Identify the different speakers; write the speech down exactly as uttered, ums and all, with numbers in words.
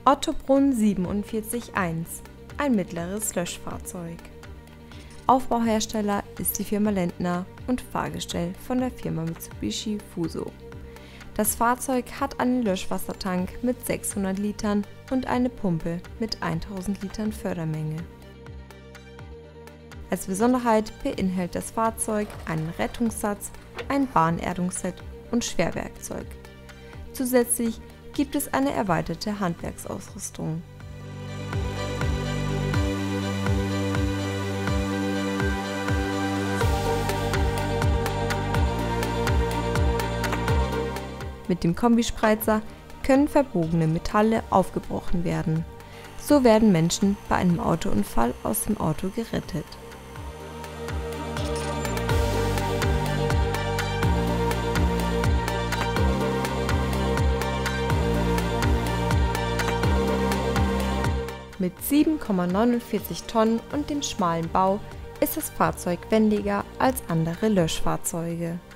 Speaker 1: Ottobrunn siebenundvierzig eins, ein mittleres Löschfahrzeug. Aufbauhersteller ist die Firma Lendner und Fahrgestell von der Firma Mitsubishi Fuso. Das Fahrzeug hat einen Löschwassertank mit sechshundert Litern und eine Pumpe mit tausend Litern Fördermenge. Als Besonderheit beinhaltet das Fahrzeug einen Rettungssatz, ein Bahnerdungsset und Schwerwerkzeug. Zusätzlich gibt es eine erweiterte Handwerksausrüstung. Mit dem Kombispreizer können verbogene Metalle aufgebrochen werden. So werden Menschen bei einem Autounfall aus dem Auto gerettet. Mit sieben Komma neunundvierzig Tonnen und dem schmalen Bau ist das Fahrzeug wendiger als andere Löschfahrzeuge.